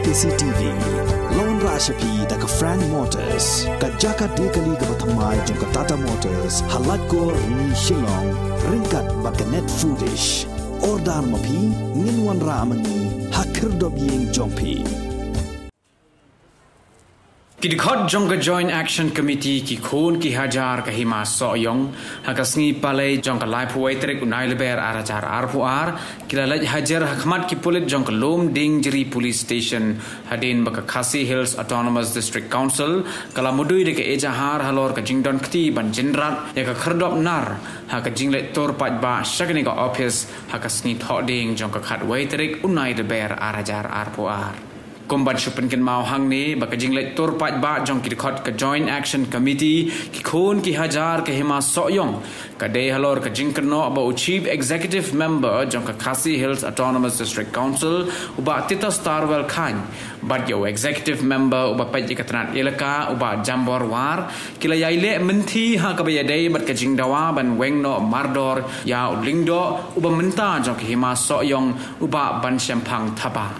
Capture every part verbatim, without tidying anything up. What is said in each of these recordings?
K C T V Lawan Rashapi da ka Frank Motors ka jaka dekali ka bathamai jong ka Tata Motors halat ko ni Shillong ringkat ba ka Net Foodish Ordan mapi nginwan ramani hakir dob yeng jongpi Kidikot jong ka Joint Action Committee ki khun ki hajar ka hima soyong hakasngi palai jong ka lai puai trek unai leber arajar arpuar kilalaj hajar hakmat ki pulit jong ka lom ding jeri police station hadin baka Khasi Hills Autonomous District Council kala mudui de ka ejahar halor ka jingdon kti ban jinrat ya ka kherdop nar ha ka jinglet tor pat ba shagni ka office hakasngi tho ding jong ka khat wai trek unai leber arajar arpuar Kumban syupen ken mau hang ni baka jinglet tur pat ba jong ki khot ka Joint Action Committee ki khun ki hajar ka hima soyong ka de halor ka jingkno ba Chief Executive Member jong ka Khasi Hills Autonomous District Council uba Tita Starwell Khan bad yo Executive Member uba pat ka tanat elaka uba Jambor War kila yaile menti ha ka ba yadai bat ka jingdawa ban wengno mardor ya ulingdo uba menta jong ki hima soyong uba ban sempang thaba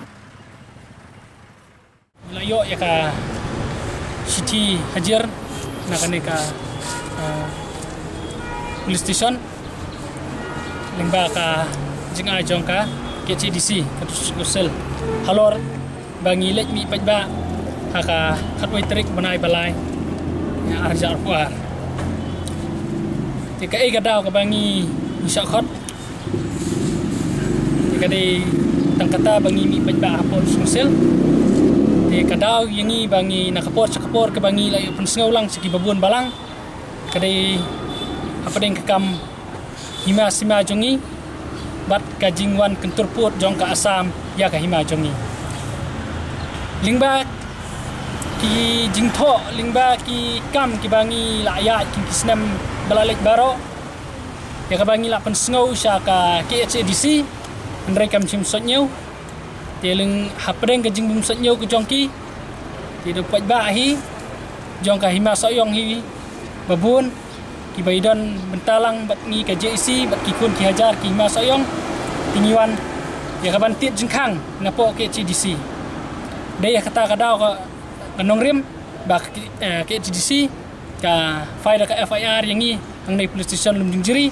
Layo ya ka city hajar nakane ka uh, police station limba ka jinga jongka K C D C katus kusel halor bangi lek mi pajba haka khatwai trik banai balai ya arjar puar tika e gadau ka bangi isakhot tika de tangkata bangi mi pajba hapon kusel di kadau yangi bangi nakapor sakapor ke bangi layo pensengau lang segi babun balang kadai apa deng kekam hima sima jongi bat kajingwan kentur put jong ka Asam ya ka hima jongi lingba ki jingtho lingba ki kam ki bangi laya ki kisnam balalek baro ya ka bangi la pensengau sya ka K H A D C ndrai kam chim sotnyau Tiling hapdeng ke jingbum satnyau ke jongki ti dapat bahi jong ka hima soyong hi babun ki baidon bentalang bat ngi ka J C bat ki kun ki hajar ki hima soyong tingiwan ya ka bantit jengkang napo ke K H D C de ya kata kadau ka kanong rim ba ke H D C ka file ka F I R yang ngi ang nei police station lum jingjeri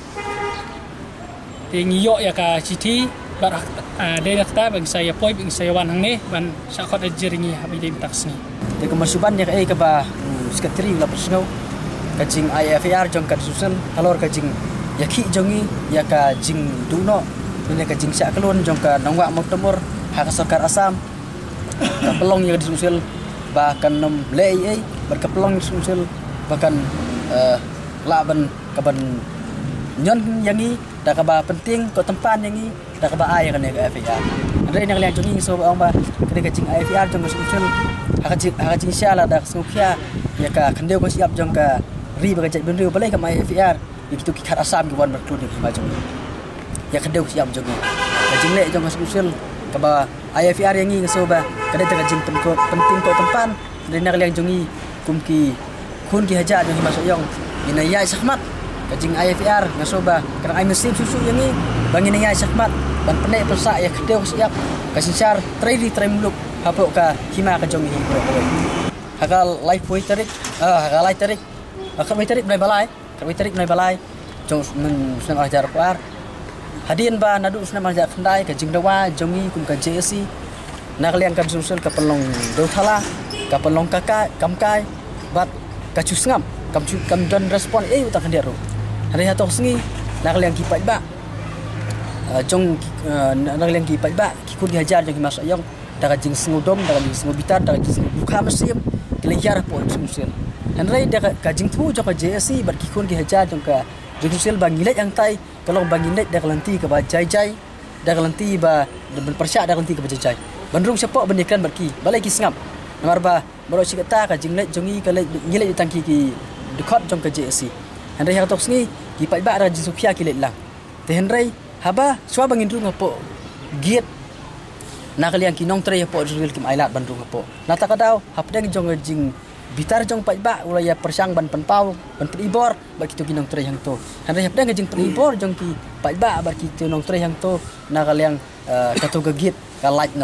tingiyo ya ka city Barak uh, dari kata bagi saya poi bagi saya wan hang ni ban sakot ajeringi habi dem taksni de kemasuban ya kai ka ba sekretari la persno kajing I F R jong ka susun halor kajing yaki jongi ya ka jing duno ne kajing sak kelon jong ka nongwa motomor hak sarkar Asam ka pelong ya disusul bahkan nom lei ai berkepelong disusul bahkan uh, laban kaban nyon yangi da ka ba penting ko tempan yangi da ka ba ay kan ka F I R andre nang liang jongi so ba ba kene ka jing I F R jong ko sul haka jing haka jing shala da sukya ya ka kandeu ko siap jong ka ri ba ka jai benriu balai ka mai F I R itu ki khat Asam ki wan berklud ki ma jong ya kandeu siap jong ka jing le jong ko sul ka ba I F R yangi so ba kade ta ka jing penting ko tempan andre nang liang jongi kum ki kun ki haja jong masuk yong ina ya sakmat kajing I F R ngasoba karang ay mesin susu yang ni bangin nga sakmat ban penek persa ya kedeu siap kasinsar trade tray muluk hapok ka hima ka jongi hipro hakal life boy tarik ah hakal life tarik hakal boy tarik nai balai hakal boy tarik nai balai jong men senang ajar par hadin ba nadu senang ajar kendai kajing dawa jongi kum ka J C nak liang kan susul ka pelong do thala ka pelong kakak kamkai bat ka cusngam kam kam don respon eh utak dia ro hari hatok sengi nak liang kipat ba jong nak liang kipat ba ki kun dihajar jong masuk yang daga jing sengudom daga jing sengubitar daga jing buka mesim kelijar po musil dan rai daga kajing tu jong ka J C bar ki kun dihajar jong ka jing bangilet yang tai kalau bangilet daga lanti ka ba jai jai daga lanti ba persyak daga lanti ka ba jai jai bandrung siapa bendikan barki balai ki sengap nomor ba baro sikata ka jinglet jongi ka ngilet tangki ki dekat jong ka J C Henry hatok sengi ki pat ba ra jisupia ki let lang te Henry haba swa bangin ru ngapo giet nak liang ki nong tre po jul kim ailat bandung ngapo nata kadau hapdeng jong jing bitar jong pat ba ulaya persang ban penpau ban peribor ba kitu ki nong tre yang to Henry hapdeng jing peribor jong ki pat ba ba kitu nong tre yang to nak liang katu giet ka light no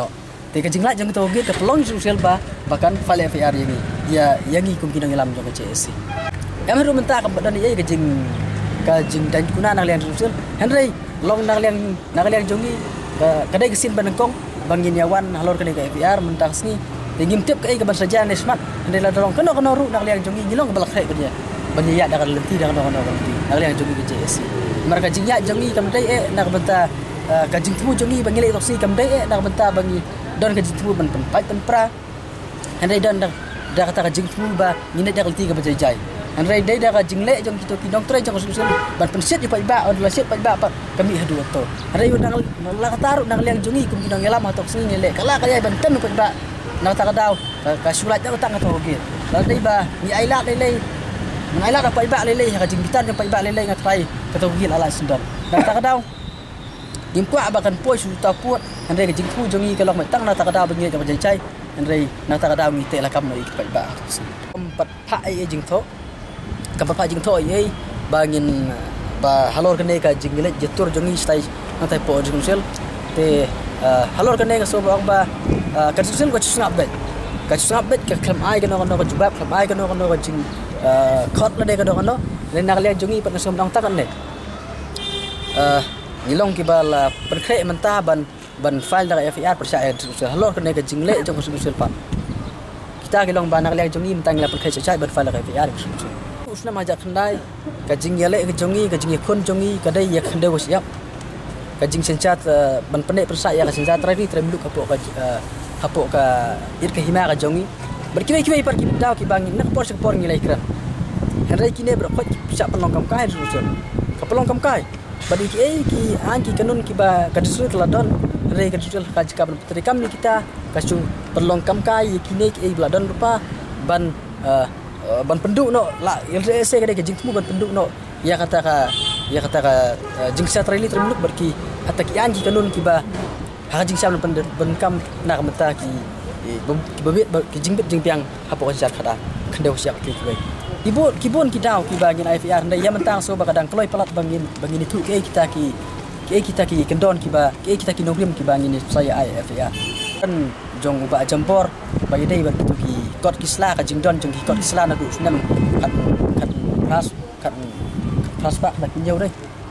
te ka jingla jong to ge ka pelong sosial ba bahkan file F I R yang ya yang ikum kinang ilam jong C S C em ru menta ka badan ye ka jing ka jing dan kuna nang liang sosial henry long nang liang nang liang jongi ka kadai kesin banengkong bangin yawan halor ka F I R mentah sni te ngim tip ka ai ka ban saja ne smart henry la dorong keno keno ru nang liang jongi ngilong ka balak ka dia bani ya dak lenti dak keno keno lenti nang liang jongi ka C S C mereka jingya jongi kam dai e nak benta ka jing tu jongi bangile toksi kam dai e nak benta bangi don ka jitu ban pen pai pen pra andai don da da kata ka jing tu ba ngine da kalti ka bajai jai andai dai da ka jing le jong kita ki dong tre jong susul ban pen set pai ba on la set pai ba kami hadu to andai udang la ka taru nang liang jongi kum kinong yalam atok sini le kala kaya ban ten pai ba nang ta ka dau ka sulat da tang to ge la dai ba ni ai la dai le nang ai la da pai ba le le ka jing bitan pai ba le le ngat pai ka to gi ala sendon nang ta ka dau Dim kuat bahkan poi sudah puat, andai ke jingku jongi kalau metang nata kada bengi jang jai, andai nata kada ngi te lakam noi ke ba. Empat pak ai jingtho, keempat pak jingtho ai bangin ba halor kene ka jingile jetur jongi stai nata po jingusel te halor kene ka so bang ba ka jingusel ka chusngap bet. Ka chusngap bet ka klam ai ka no no ka jubab klam ai ka no no ka jing khot la de ka no no le nak le jongi pat som dong takan ne. Ngilong kibala perkre mentah ban ban file dari F I R percaya sosial halor kena ke jingle jong sosial pak kita ngilong banak liang jongi mentang la perkre cecai ban file dari F I R sosial usna majak kendai ke jingle ke jongi ke jingi kun jongi kadai ya kende wasiap ke jing sencat ban pendek percaya ke sencat tadi tremlu kapok ka kapok ka ir ke hima ka jongi berkibai kibai par kita ki bangin nak por sekor ngilai kran henrai kine berkot bisa pelong kam kai sosial ka pelong kam kai bagi ki ki an ki kanun ki ba kadsul keladon re kadsul ka jika ban putri kam ni kita kasu perlong kam kai ki ne ki bladon rupa ban ban penduk no la L D S ka de jing temu ban penduk no ya kata ka ya kata ka jing sa trailer termuluk berki hatta ki an ki kanun ki ba ha jing sa ban ban kam na ka mata ki ki babit ki jing bit jing piang hapo ka jat khada khendau siap ki ki Ibu kibun kita ki bangin F I R ndai ya mentang so bakadang keloi pelat bangin bangin itu ke kita ki ke kita ki kendon ki ba ke kita ki nogrim ki bangin saya F I R kan jong uba jampor bagi dai ban tu ki kot kisla ka jingdon jong ki kot kisla na du sunam kat kat ras kat ras pak dak pinjau dai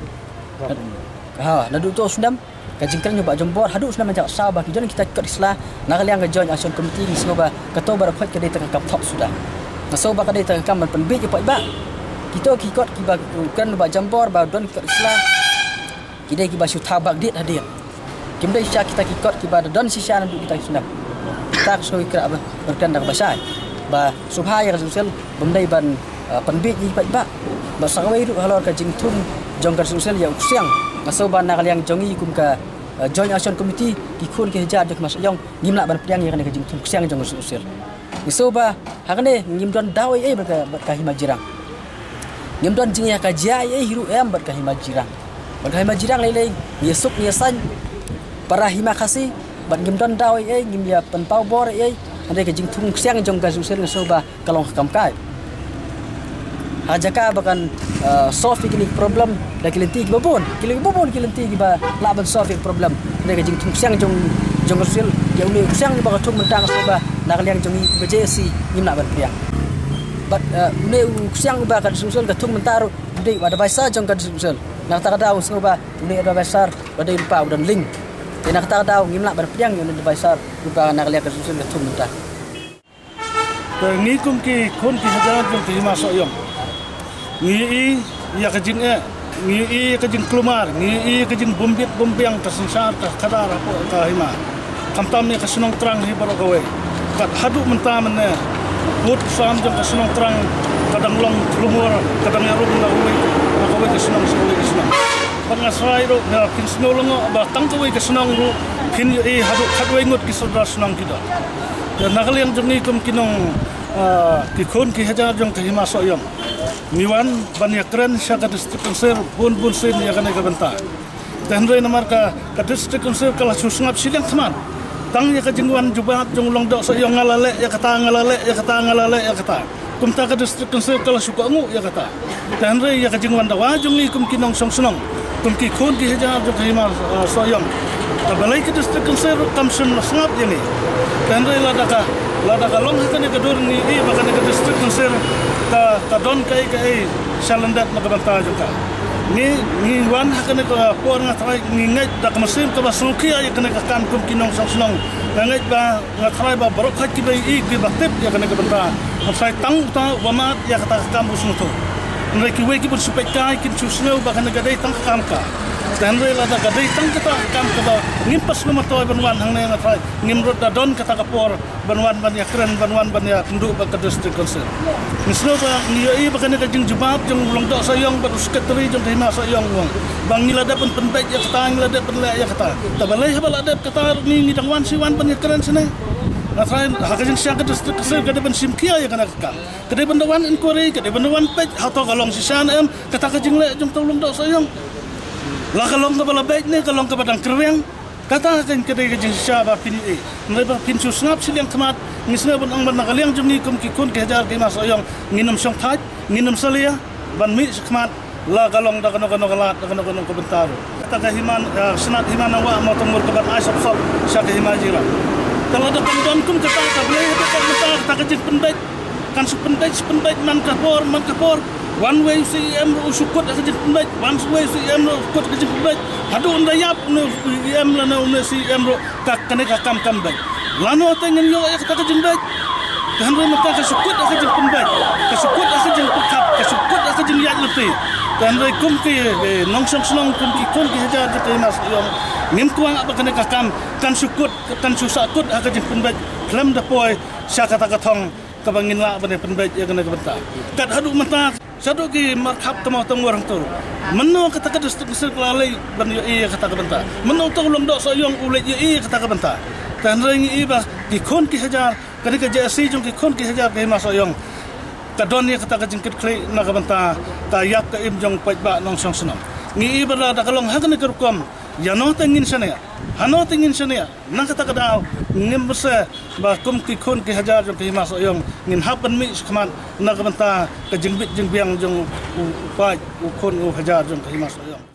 ha na du to sunam ka jingkan uba jampor hadu sunam jak sa ba ki jon kita kot kisla na kaliang ka join action committee ni so ba ketua barakhot ke dai tengah kap top sudah Masuk bakal dia tengah kamar penbit je pak ba. Kita kikot kiba kan ba jambor ba don kikot Islam. Kita kiba su tabak dit hadir. Kim dai sya kita kikot kiba don sisa nandu kita sunam. Tak so ikra ba berkan dak basai. Ba subhaya rasul bendai ban penbit ji pak ba. Ba sangwai ru halor ka jingthum jong ka rasul ya usiang. Masuk ban nak liang jongi kum ka joint action committee kikun ke hajat dak mas yong ngimla ban piang ya kan ka jingthum usiang jong rasul. Isoba hakane ngimdon dawai ai berka berka himajirang ngimdon jingya ka jai ai hiru em berka himajirang berka himajirang lele yesuk yesan para hima khasi ban ngimdon dawai ai ngimya pen pau bor ai ande ka jingthung siang jong ka susel soba kalong kam kai hajaka bakan solve ini problem da kilenti ki babon kilo babon kilenti ki ba laban solve problem ande ka jingthung siang jong jong susel ya ule siang ni ba ka thum mentang soba nak liang jongi bejesi ngimna ban priang bat ne siang ba kan susul ka thung mentar de wada baisa jong kan susul nak ta daw so ba ne ada baisar wada rupa udan ling te nak ta daw ngimna ban priang yo ne baisar rupa nak liang ka susul ka thung mentar ngi kum ki khon ki hajar jong ti ma so yong ngi i ya ka jing e ngi i ka jing klumar ngi i ka jing bombit bombiang ta sinsar ta khadara ko ka hima kamtam ni ka sunong trang hi baro gawe kat hadu mentah mana put sam jong ka sunong terang kadang long lumur kadang yarum na uwi na kawe ka sunong suwi ka sunong pangasrai ro na kin sunong ba tang kawe ka sunong ro kin e hadu hadu ingot ki sodra sunong kita dan nakalian jong ni kum kinong ki khon ki hajar jong ka hima so yong miwan ban yakren sya ka district konser bun bun sen ya kana ka banta dan re namar ka ka district konser kala susngap silang teman tang ya ka jingwan jubat jong long dok so yang ngalale ya kata ngalale ya kata ngalale ya kata kum ta ka district konser kala suka ngu ya kata dan re ya ka jingwan dawa jong li kum kinong song sunong kum ki khon ki hajar jong ka hima so yong Tabalai ke distrik konser kamsun sengap je ni. Dan rela ladaka ladaka long hakan ke dur ni i bahkan ke distrik konser ka ka don kai kai salandat nak banta juga. Ni ni wan hakan ke por ngatai ni ngai dak mesin ke basuki ay kena ke kan kum kinong sang senong. Ngai ba ngatai ba barok hak ki bai i ki baktip ya kena ke banta. Sai tang ta wamat ya kata kampus nutu. Mereka weki pun supaya kai kin susneu bahkan ke dai tang kam ka. Dan rela da gadai tang kita kam kita ngimpas nama toy banwan hang ne ngatai ngimrut da don kata kapor banwan ban ya keren banwan ban ya nduk ba ke distrik konser mislo ba ngioi ba kana jing jebab jing ulong dok sayong ba sekretari jing hima sayong wong bang ngila da pun penbek ya kata ngila da pun le ya kata tabalai habal ada kata ni ngidang wan si wan ban ya keren sene ngatai hakajin siang ke distrik konser kada ban simkia ya kana ka kada bandawan inquiry kada bandawan pej hato galong si san em kata kajing le jing ulong dok sayong lah kalong ke bala baik ni kalong ke badang kereng kata kan kedai kejeng syaba pin e mereka pin susngap siliang kemat ngisna ban ang ban nakaliang jumni kum kikun ke hajar ke masoyong nginum syong thaj nginum salia ban mi kemat la kalong da kano kano kalat da kano kano komentar kata ke himan senat himan wa motomur ke ban asap sol sya ke himajira kalau da kondon kum kata ka boleh da komentar ta kejeng pendek kan sependek sependek man kapor man kapor one way si em usukut ke jin pendek one way si em ukut ke jin pendek hadu undayap no em la no si em ro ka kane ka kam kam baik lano tengen yo ya kata ke jin baik kan ro mata ka sukut ke jin pendek ka sukut ke jin pekap ka sukut ke jin yak lete dan ro kum ke nong song song kum ki kon ki hajar ke mas yo nim kuang apa kane ka kam kan sukut kan susakut ke jin pendek lam da poi sya kata ka thong kabangin la bane pendek ya kane ka benta kat hadu mata satu ki marhab tamo tamo orang tu meno kata kata distrik lalai ban yo i kata benta meno to ulong dok soyong ulet yo i kata benta kan ring i ba ki kon ki hajar kani ka jasi jong ki kon ki hajar ke masoyong kadon ni kata ka jingkit klei na ka benta ta yak ka im jong paj ba nong song senam ni i ba da kalong hakan ke rukom ya no tengin sana hano tengin sana nang kata ka daw ngim bese ba kum ki kon ki hajar jong ki masoyong ngin hapan mi kemat na ka benta ka jingbit jingbiang jong u paj u kon u hajar jong ki masoyong